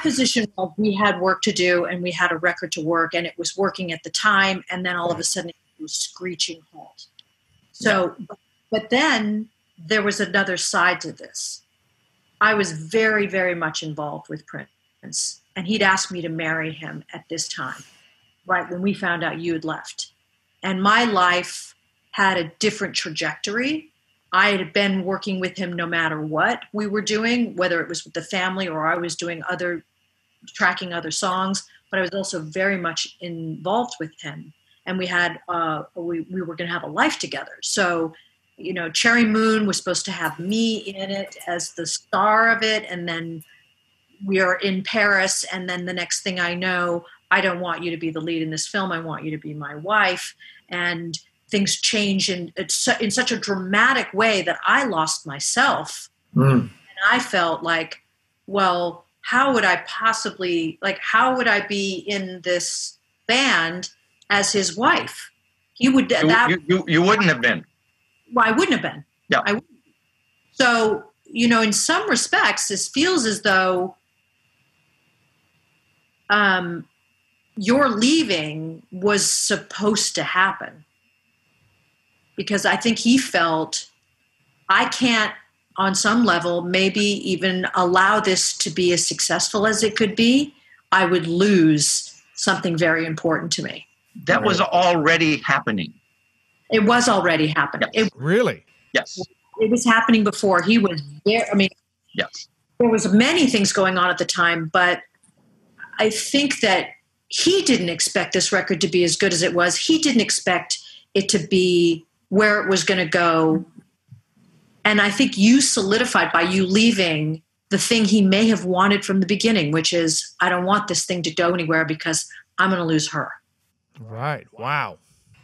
position was we had work to do and we had a record to work and it was working at the time. And then all of a sudden it was screeching halt. So, but then there was another side to this. I was very, very much involved with Prince, and he'd asked me to marry him at this time, right when we found out you had left. And my life had a different trajectory. I had been working with him no matter what we were doing, whether it was with the family or I was doing tracking other songs, but I was also very much involved with him. And we had, we were going to have a life together. So, you know, Cherry Moon was supposed to have me in it as the star of it. And then we are in Paris. And then the next thing I know, I don't want you to be the lead in this film. I want you to be my wife. And things change in such a dramatic way that I lost myself. And I felt like, well, how would I be in this band as his wife? You wouldn't have been. Well, I wouldn't have been. Yeah. I wouldn't. So, you know, in some respects, this feels as though your leaving was supposed to happen. Because I think he felt, I can't, on some level, maybe even allow this to be as successful as it could be. I would lose something very important to me. That was already happening. It was already happening. Yes. Really? Yes. It was happening before he was there. I mean, yes, there was many things going on at the time, but I think that he didn't expect this record to be as good as it was. He didn't expect it to be where it was going to go. And I think you solidified by you leaving the thing he may have wanted from the beginning, which is, I don't want this thing to go anywhere because I'm going to lose her. Right. Wow.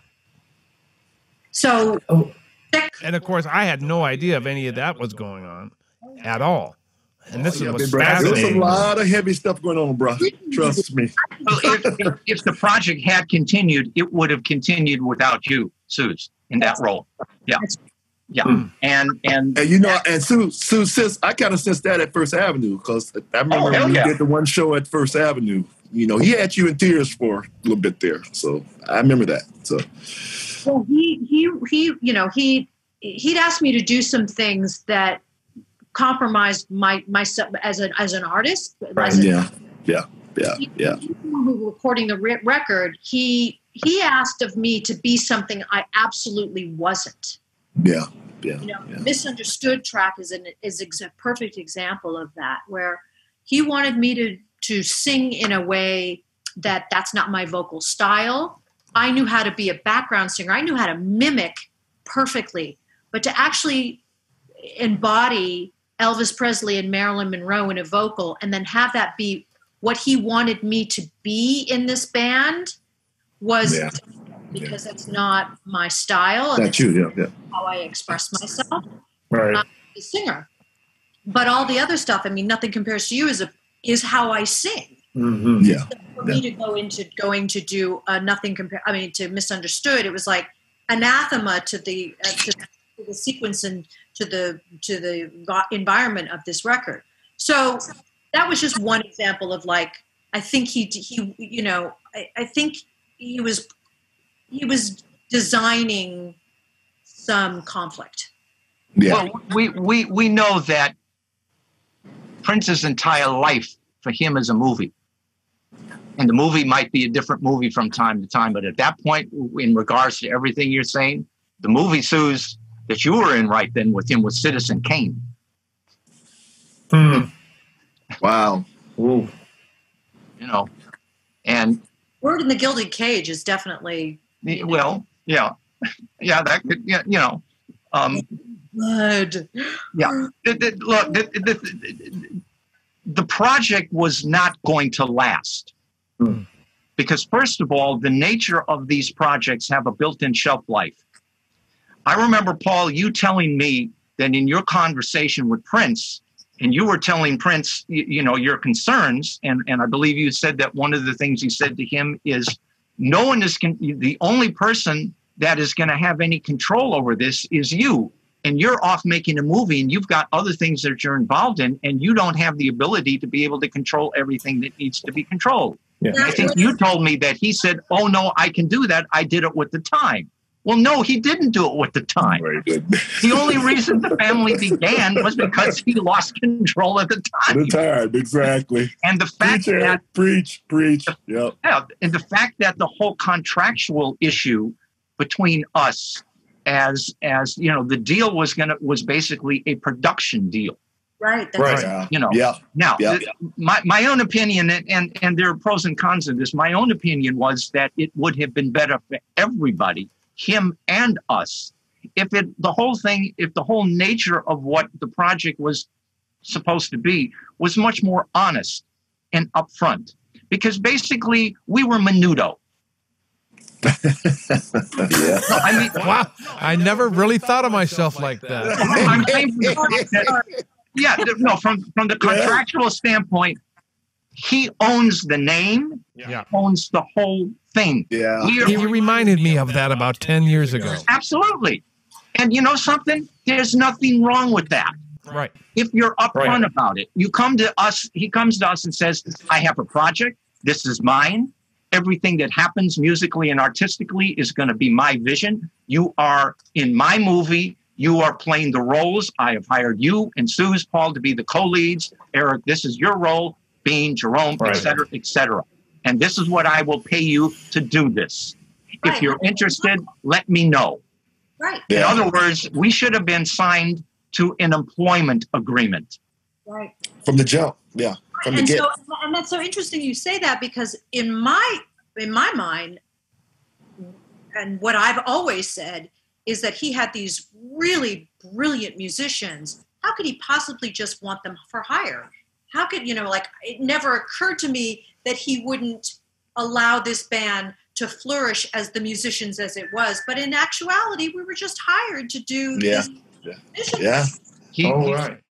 So, and of course, I had no idea if any of that was going on at all. And this was There's fascinating. a lot of heavy stuff going on, bro. Trust me. Well, if the project had continued, it would have continued without you, Suze, in that role. Yeah. Yeah. And you know, and Sue, sis, I kind of sensed that at First Avenue, because I remember when you did the one show at First Avenue, you know, he had you in tears for a little bit there. So I remember that. So well, he'd asked me to do some things that compromised myself as an artist. Right. Yeah. Who were recording the record, he asked of me to be something I absolutely wasn't. Yeah. Misunderstood track is a perfect example of that, where he wanted me to sing in a way that's not my vocal style. I knew how to be a background singer. I knew how to mimic perfectly, but to actually embody Elvis Presley and Marilyn Monroe in a vocal and then have that be what he wanted me to be in this band was because that's not my style. That's you, how I express myself. Right. I'm a singer. But all the other stuff, I mean, Nothing Compares to You is how I sing. Mm-hmm. Yeah. So for me to going to do to Misunderstood, it was like anathema to the sequence and to the environment of this record. So that was just one example of, like, I think I think he was designing some conflict. Yeah. Well, we know that Prince's entire life for him is a movie. And the movie might be a different movie from time to time, but at that point, in regards to everything you're saying, the movie, Suze, that you were in right then with him was Citizen Kane. Wow. Ooh. You know, and Word in the Gilded Cage is definitely well, yeah, that could, you know, blood. Yeah. The project was not going to last. Because first of all, the nature of these projects have a built-in shelf life. I remember, Paul, you telling me that in your conversation with Prince, and you were telling Prince, you know, your concerns, and I believe you said that one of the things you said to him is, no one is the only person that is going to have any control over this is you. and you're off making a movie and you've got other things that you're involved in, and you don't have the ability to be able to control everything that needs to be controlled. Yeah. I think you told me that he said, oh, no, I can do that. I did it with the time. Well, no, he didn't do it with the time. The only reason the family began was because he lost control at the time. The time, exactly. And the fact that preach. Yep. Yeah, and the fact that the whole contractual issue between us, as you know, the deal was basically a production deal. Right. That's Right. right. You know. Yeah. Now, Yeah. my own opinion, and there are pros and cons of this. My own opinion was that it would have been better for everybody, him and us, if the whole nature of what the project was supposed to be was much more honest and upfront, because basically we were menudo. Yeah. I mean, Wow, I never really thought of myself like that. I'm saying from the fact that, yeah, no, from the contractual standpoint, he owns the name, Yeah. owns the whole thing. Yeah. You reminded me of that about 10 years ago. Absolutely. And you know something? There's nothing wrong with that. Right. If you're upfront about it, you come to us, he comes to us and says, I have a project. This is mine. Everything that happens musically and artistically is going to be my vision. You are in my movie. You are playing the roles. I have hired you and Suze, Paul, to be the co-leads. Eric, this is your role, Bean, Jerome, et cetera, et cetera. And this is what I will pay you to do this. If you're interested, let me know. Right. In other words, we should have been signed to an employment agreement. Right. From the jump. Yeah. From the And get. so, and that's so interesting you say that, because in my mind, and what I've always said is that he had these really brilliant musicians. How could he possibly just want them for hire? How could, like, it never occurred to me that he wouldn't allow this band to flourish as the musicians as it was. But in actuality, we were just hired to do this. Yeah. He